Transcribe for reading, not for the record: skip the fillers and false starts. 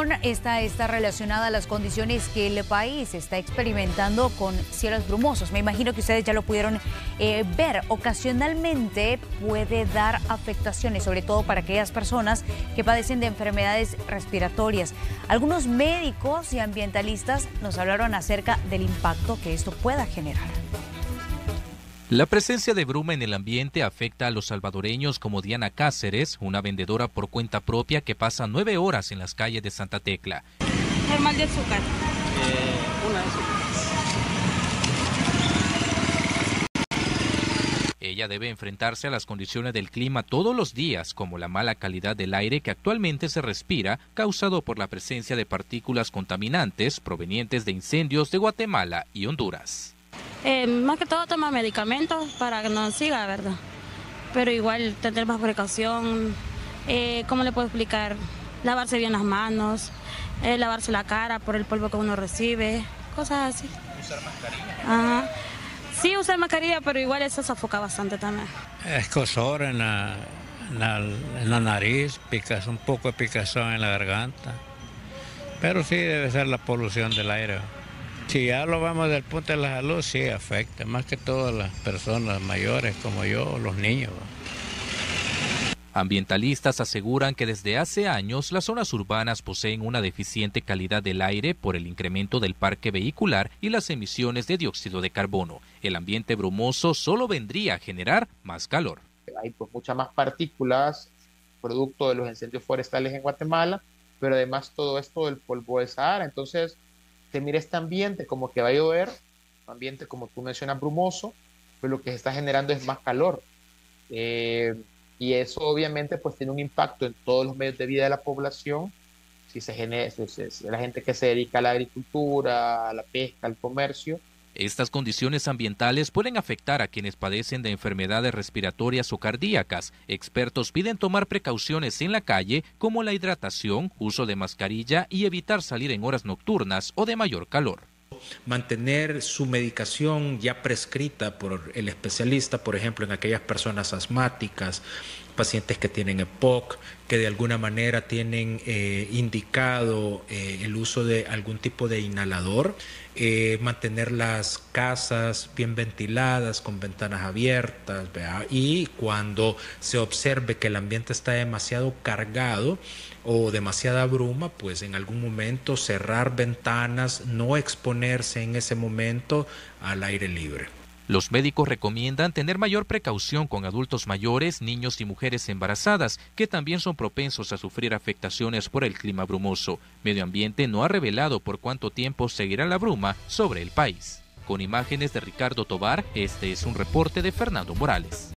esta está relacionada a las condiciones que el país está experimentando con cielos brumosos. Me imagino que ustedes ya lo pudieron ver. Ocasionalmente puede dar afectaciones, sobre todo para aquellas personas que padecen de enfermedades respiratorias. Algunos médicos y ambientalistas nos hablaron acerca del impacto que esto pueda generar. La presencia de bruma en el ambiente afecta a los salvadoreños como Diana Cáceres, una vendedora por cuenta propia que pasa 9 horas en las calles de Santa Tecla. Normal de azúcar. Una de azúcar. Ella debe enfrentarse a las condiciones del clima todos los días, como la mala calidad del aire que actualmente se respira, causado por la presencia de partículas contaminantes provenientes de incendios de Guatemala y Honduras. Más que todo toma medicamentos para que no siga, ¿verdad? Pero igual tener más precaución. ¿Cómo le puedo explicar? Lavarse bien las manos, lavarse la cara por el polvo que uno recibe, cosas así. ¿Usar mascarilla? Ajá. Sí, usar mascarilla, pero igual eso sofoca bastante también. Escozor en la nariz, un poco de picazón en la garganta. Pero sí debe ser la polución del aire. Si ya lo vemos desde el punto de la salud, sí afecta, más que todas las personas mayores como yo, los niños. Ambientalistas aseguran que desde hace años las zonas urbanas poseen una deficiente calidad del aire por el incremento del parque vehicular y las emisiones de dióxido de carbono. El ambiente brumoso solo vendría a generar más calor. Hay pues muchas más partículas producto de los incendios forestales en Guatemala, pero además todo esto del polvo del Sahara. Entonces, se mira este ambiente como que va a llover, un ambiente como tú mencionas brumoso, pues lo que se está generando es más calor. Y eso obviamente pues tiene un impacto en todos los medios de vida de la población, si la gente que se dedica a la agricultura, a la pesca, al comercio. Estas condiciones ambientales pueden afectar a quienes padecen de enfermedades respiratorias o cardíacas. Expertos piden tomar precauciones en la calle como la hidratación, uso de mascarilla y evitar salir en horas nocturnas o de mayor calor. Mantener su medicación ya prescrita por el especialista, por ejemplo, en aquellas personas asmáticas, pacientes que tienen EPOC, que de alguna manera tienen indicado el uso de algún tipo de inhalador, mantener las casas bien ventiladas, con ventanas abiertas, ¿verdad? Y cuando se observe que el ambiente está demasiado cargado o demasiada bruma, pues en algún momento cerrar ventanas, no exponerse en ese momento al aire libre. Los médicos recomiendan tener mayor precaución con adultos mayores, niños y mujeres embarazadas, que también son propensos a sufrir afectaciones por el clima brumoso. Medio Ambiente no ha revelado por cuánto tiempo seguirá la bruma sobre el país. Con imágenes de Ricardo Tobar, este es un reporte de Fernando Morales.